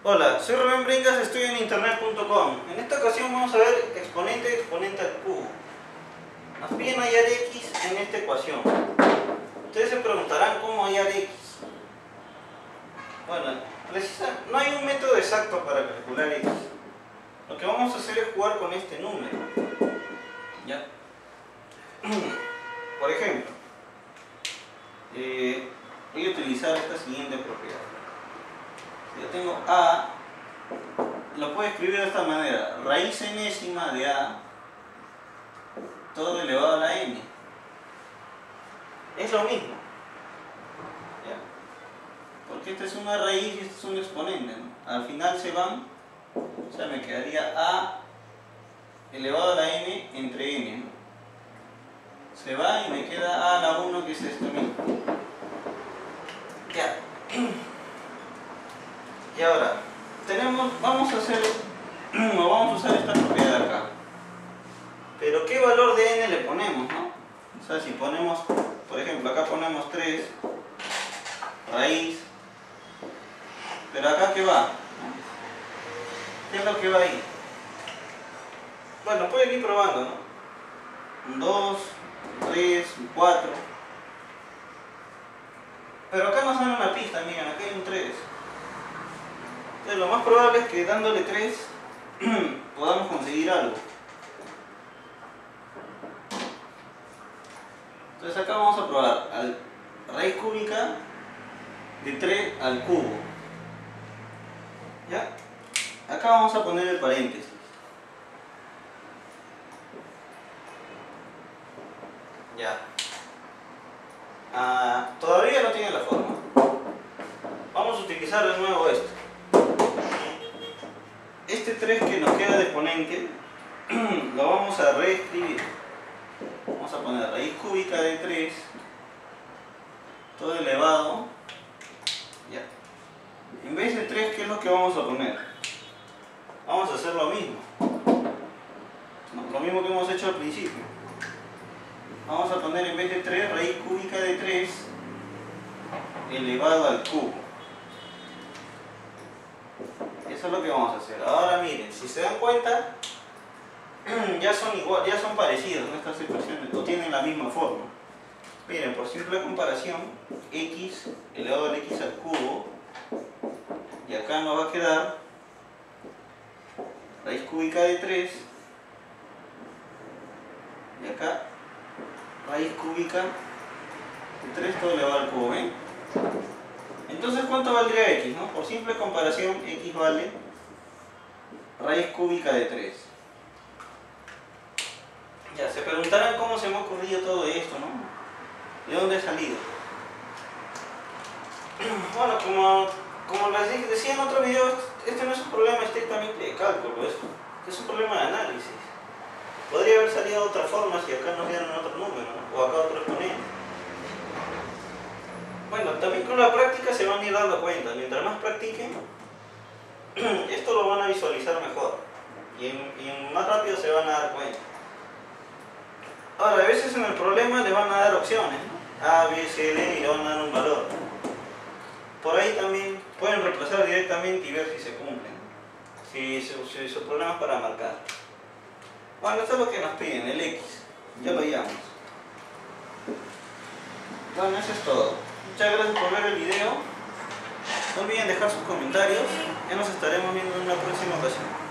Hola, soy Rubén Bringas, estoy en internet.com. En esta ocasión vamos a ver exponente de exponente al cubo. Nos piden hallar x en esta ecuación. Ustedes se preguntarán cómo hallar x. Bueno, no hay un método exacto para calcular x. Lo que vamos a hacer es jugar con este número. ¿Ya? Por ejemplo, voy a utilizar esta siguiente propiedad. Yo tengo a, lo puedo escribir de esta manera: raíz enésima de a todo elevado a la n. Es lo mismo, ¿ya? Porque esta es una raíz y este es un exponente, ¿no? Al final se van, o sea, me quedaría a elevado a la n entre n, ¿no? Se va y me queda a la 1, que es esto mismo. Ya. Y ahora, vamos a usar esta propiedad acá. Pero ¿qué valor de n le ponemos, no? O sea, si ponemos, por ejemplo, acá ponemos 3, raíz, pero acá ¿qué va? ¿Qué es lo que va ahí? Bueno, pueden ir probando, ¿no? Un 2, 3, 4. Pero acá nos dan una pista, miren, acá hay un 3. Entonces lo más probable es que dándole 3 podamos conseguir algo. Entonces acá vamos a probar raíz cúbica de 3 al cubo. ¿Ya? Acá vamos a poner el paréntesis. Ya. Todavía no tiene la forma. Vamos a utilizar de nuevo esto. Este 3 que nos queda de exponente lo vamos a reescribir. Vamos a poner raíz cúbica de 3 todo elevado. Ya. En vez de 3, ¿qué es lo que vamos a poner? Vamos a hacer lo mismo. Lo mismo que hemos hecho al principio. Vamos a poner en vez de 3 raíz cúbica de 3 elevado al cubo. Eso es lo que vamos a hacer. Ahora miren, si se dan cuenta, ya son parecidos, ¿no? Estas expresiones, o tienen la misma forma. Miren, por simple comparación, x elevado al x al cubo, y acá nos va a quedar raíz cúbica de 3, y acá raíz cúbica de 3 todo elevado al cubo, ¿ven? Entonces, ¿cuánto valdría x, no? Por simple comparación, x vale raíz cúbica de 3. Ya, se preguntarán cómo se me ha ocurrido todo esto, ¿no? ¿De dónde ha salido? Bueno, como les decía en otro video, este no es un problema estrictamente de cálculo, es un problema de análisis. Podría haber salido de otra forma si acá nos dieran otro número, ¿no? O acá otro exponente. Bueno, también con la práctica se van a ir dando cuenta. Mientras más practiquen, esto lo van a visualizar mejor y más rápido se van a dar cuenta. Ahora, a veces en el problema le van a dar opciones, ¿no? A, B, C, D, y le van a dar un valor. Por ahí también pueden reemplazar directamente y ver si se cumplen, ¿no? Si su problema es para marcar. Bueno, esto es lo que nos piden, el X. Ya lo hallamos. Bueno, eso es todo. Muchas gracias por ver el video. No olviden dejar sus comentarios. Ya nos estaremos viendo en una próxima ocasión.